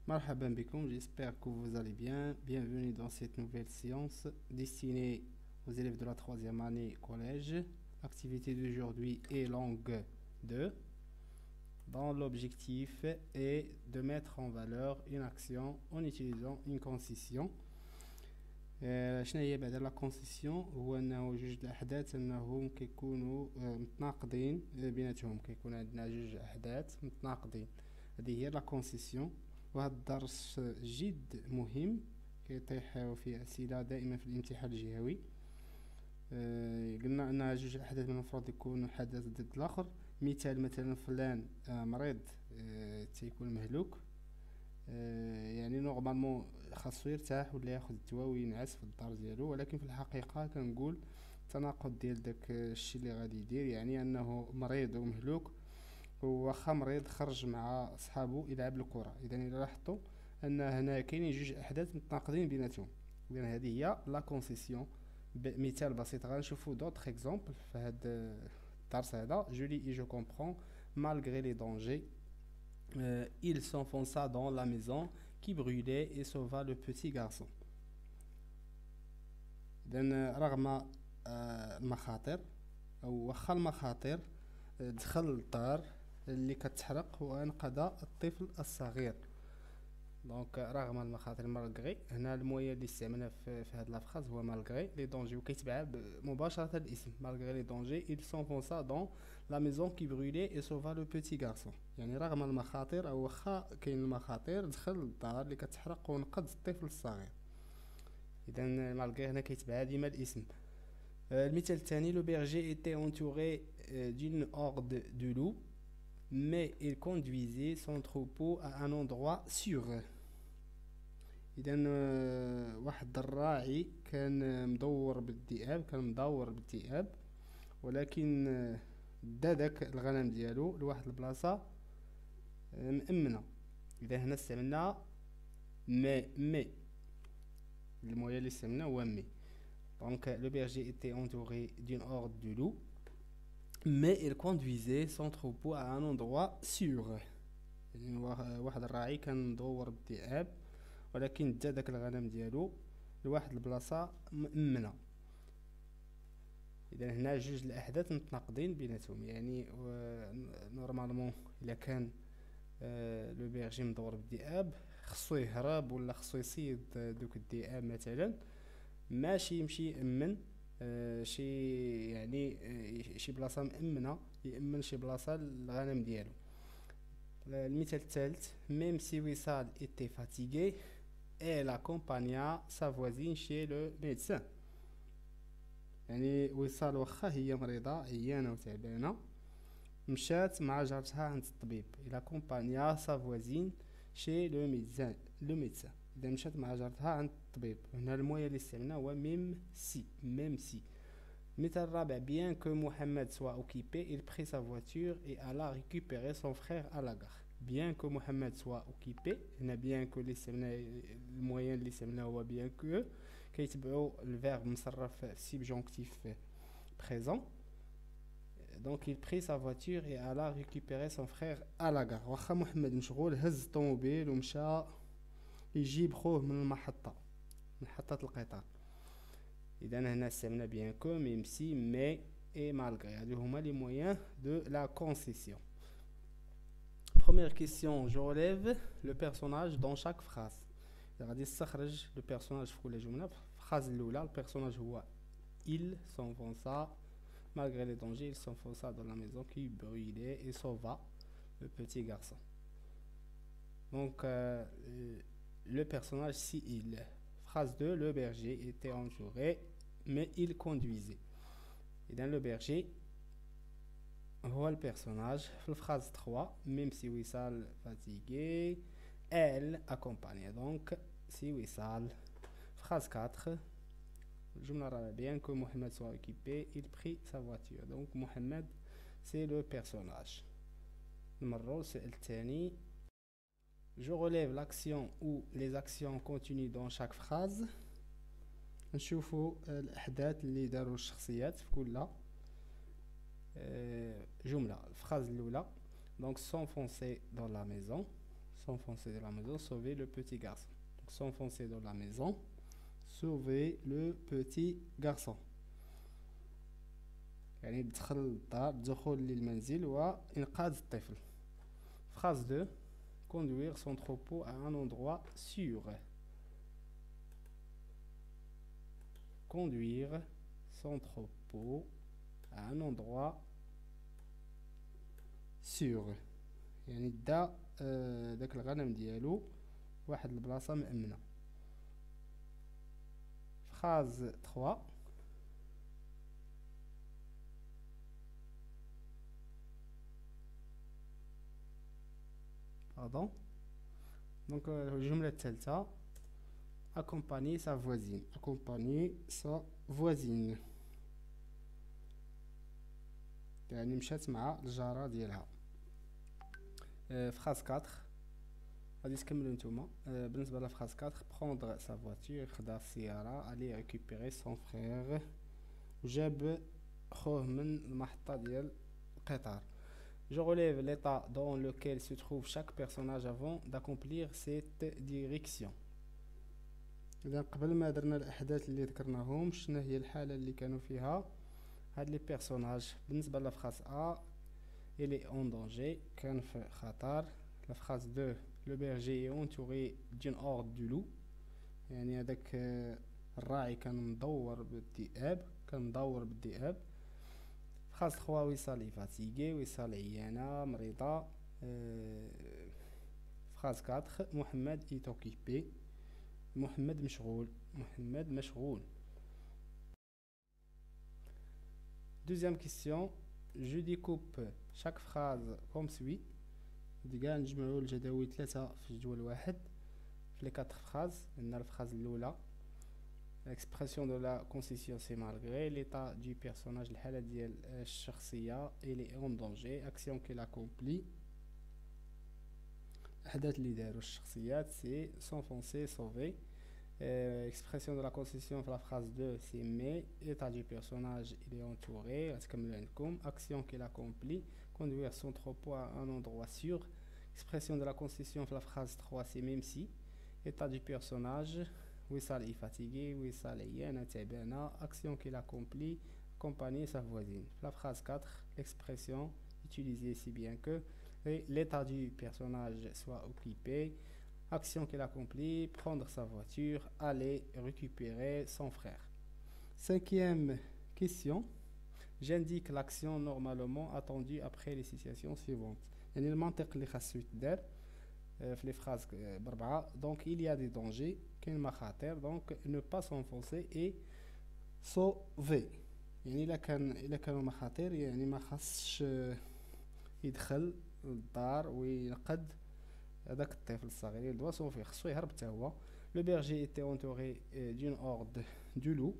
Marhaban bikoum, j'espère que vous allez bien. Bienvenue dans cette nouvelle séance destinée aux élèves de la troisième année collège. L'activité d'aujourd'hui est langue 2, dont l'objectif est de mettre en valeur une action en utilisant une concession. شنو هي بعد لا كونسيسيون؟ هو انه جوج الاحداث انهم كيكونوا متناقضين بيناتهم، كيكون عندنا جوج احداث متناقضين. هذه هي لا كونسيسيون. وهذا الدرس جد مهم، كيطيح فيه اسئله دائما في الامتحان الجهوي. قلنا ان جوج الاحداث من المفروض يكونوا حدث ضد الاخر. مثلا فلان مريض تيكون مهلوك، يعني نورمالمون خاصو يرتاح ولا ياخذ الدواء وينعس في الدار ديالو، ولكن في الحقيقه كنقول التناقض ديال داك الشيء اللي غادي يدير، يعني انه مريض ومهلوك وواخا مريض خرج مع صحابو يلعب الكره. اذا الى لاحظتوا ان هنا كاينين جوج احداث متناقضين بيناتهم، اذا هذه هي لا كونسيسيون. بمثال بسيط غنشوفوا دوطخ اكزومبل في هذا الدرس هذا. جولي اي جو كومبرون malgré les dangers. Il s'enfonça dans la maison qui brûlait et sauva le petit garçon. رغم المخاطر أو وخا المخاطر دخل للدار اللي كتحرق وأنقذ الطفل الصغير. دونك رغم المخاطر مالغري، هنا المويا اللي استعملنا في هاد لافراز هو مالغري لي دونجي، وكيتبع مباشرة الاسم مالغري لي دونجي il s'enfonça dans la maison qui brûlait et sauva le petit garçon. يعني رغم المخاطر أو وخا كاين المخاطر دخل للدار اللي كتحرق وانقذ الطفل الصغير. إذا مالغري هنا كيتبع ديما الاسم. المثال الثاني le berger était entouré d'une horde de loups mais il conduisait son troupeau à un endroit sûr. إذا واحد الراعي كان مدور بالذئاب، ولكن دا داك الغنم ديالو لواحد البلاصة مأمنة. إذا هنا استعملنا مي المويا اللي استعملنا هو مي. Donc le berger était entouré d'une horde de loups mais il conduisait son troupeau à un endroit sûr. يعني واحد الراعي كان مدور بالذئاب، ولكن دا داك الغنم ديالو لواحد البلاصة مأمنة. اذا هنا جوج الاحداث متناقضين بيناتهم، يعني نورمالمون الا كان لو بيرجي مدور بالذئاب خصو يهرب ولا خصو يصيد دوك الذئاب مثلا، ماشي يمشي يأمن شي يعني شي بلاصة مأمنة، يأمن شي بلاصة للغنم ديالو. المثال الثالث même si Wissal était fatigué elle accompagna sa voisine chez le médecin. يعني وصال واخا هي مريضة عيانة وتعبانة مشات مع جارتها عند الطبيب. إلى كومبانيا سا فوازين شي لو ميدسان. إذا مشات مع جارتها عند الطبيب. هنا المويا اللي استعملنا هو ميم سي. المثال الرابع bien que Mohamed soit occupé il prit sa voiture et alla récupérer son frère à la gare. bien que Mohamed soit occupé، هنا bien que اللي استعملنا المويا اللي استعملنا هو bien que كيتبعوا الفيرب مصرف سيبجونكتيف présent. donc il prit sa voiture et alla récupérer son frère à la gare. واخا محمد مشغول هز الطوموبيل ومشى يجيب خوه من محطة القطار. اذا هنا استعملنا bien que même si mais et malgré. هادو هما لي moyens de la concession. Première question, je relève le personnage dans chaque phrase. غادي نستخرج لو بيرسوناج في كل جمله. في الفراز الاولى البيرسوناج هو il s'enfonça malgré les dangers, il s'enfonça dans la maison qui brûlait et sauva le petit garçon. Donc le personnage c'est il. Phrase 2, le berger était entouré mais il conduisait. إذا le berger هو البيرسوناج. في الفراز 3 même si Wissal fatigué elle accompagnait. donc si Wissal. Phrase 4 الجملة الرابعة bien que Mohamed soit occupé il prit sa voiture. donc Mohamed c'est le personnage. نمرو السؤال الثاني. je relève l'action ou les actions continues dans chaque phrase. نشوفوا الأحداث اللي داروا الشخصيات في كل جملة. الفراز الأولى donc s'enfoncer dans la maison. s'enfoncer dans la maison, sauver le petit garçon. Donc, s'enfoncer dans la maison, sauver le petit garçon. يعني دخل للدار، دخول للمنزل وإنقاذ الطفل. Phrase 2. Conduire son troupeau à un endroit sûr. Conduire son troupeau à un endroit sûr. يعني دا داك الغنم ديالو واحد البلاصة مأمنة. Phrase 3. Pardon. Donc الجملة الثالثة. Accompagner sa voisine. Accompagner sa voisine. يعني مشات مع الجارة ديالها. Phrase 4. غادي تكملوا نتوما. بالنسبة لفراز 4. Prendre sa voiture. خدا السيارة. Aller récupérer son frère. وجاب خوه من المحطة ديال القطار. Je relève l'état dans lequel se trouve chaque personnage avant d'accomplir cette direction. إذا قبل ما درنا الأحداث اللي ذكرناهم شنو هي الحالة اللي كانوا فيها هاد لي بيرسوناج. بالنسبة لفراز A il est en danger كان في خطر. La phrase 2 le berger est entouré d'une horde du loup يعني هذاك الراعي كان مدور بالذئاب. Phrase 3 وصال est fatigué وصال عيانة مريضة. Phrase 4 محمد est occupé محمد مشغول. Deuxième question. Je découpe chaque phrase comme suit. دقا نجمعوا الجداول 3 في جدول واحد في les 4 phrases. عندنا الفراز الأولى l'expression de la concession c'est malgré l'état du personnage الحالة ديال الشخصية il est en danger action qu'il accomplit الأحداث اللي داروا الشخصيات c'est s'enfoncer sauver. Expression de la concession في la phrase 2 c'est mais l'état du personnage il est entouré غتكملوا عندكم action qu'il accomplit conduire son troupeau à un endroit sûr. Expression de la concession في la phrase 3 c'est même si état du personnage وصال est fatigué وصال عيانة تعبانة action qu'il accomplit accompagner sa voisine. La phrase 4 l'expression utilisée si bien que l'état du personnage soit occupé action qu'il accomplit prendre sa voiture aller récupérer son frère. Cinquième question. J'indique l'action normalement attendue après les situations suivantes. يعني المنطق اللي خاصو يتدار في لي فراز بربعة. دونك il y a des dangers كاين مخاطر دونك ne pas s'enfoncer et sauver. يعني الا كانوا مخاطر يعني ما خاصش يدخل للدار وينقذ هذاك الطفل الصغير. دوا صوفي خصو يهرب حتى هو. Le berger était entouré d'une horde du loup.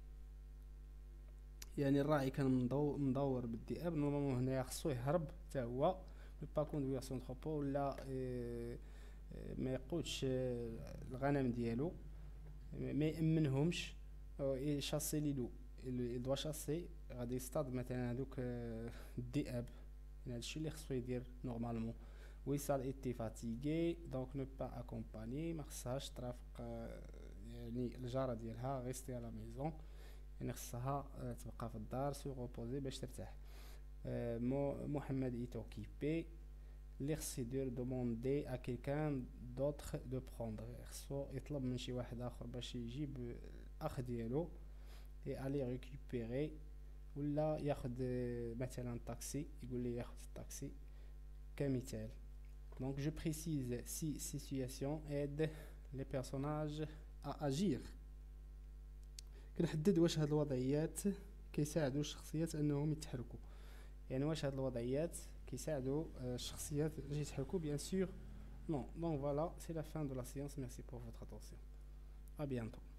يعني الراعي كان مدور بالذئاب. نورمالمون هنايا خصو يهرب حتى هو. ne pas conduire son troupeau ولا ما يقودش الغنم ديالو ما يأمنهمش يشاسي لي لو يدوا شاسي غادي يصطاد مثلا هذوك الذئاب. يعني هادشي اللي خصو يدير نورمالمون. وصال ايتي فاتيغي دونك نو با اكومباني ما خصهاش ترافق يعني الجاره ديالها غيستي على ميزون يعني خصها تبقى في الدار سو روبوزي باش ترتاح. محمد ايت اوكيبي اللي خص يدير دوموندي ا كيلكان دوطخ دو بروندر خصو يطلب من شي واحد اخر باش يجيب الاخ ديالو اي الي ريكوبيري ولا ياخد مثلا طاكسي يقول لي ياخد الطاكسي كمثال. Donc je précise si situation aide les personnages à agir. كنحدد واش هاد الوضعيات كيساعدوا الشخصيات انهم يتحركوا. يعني واش هاد الوضعيات كيساعدوا الشخصيات باش يتحركوا bien sûr non. Donc voilà, c'est la fin de la séance. Merci pour votre attention. À bientôt.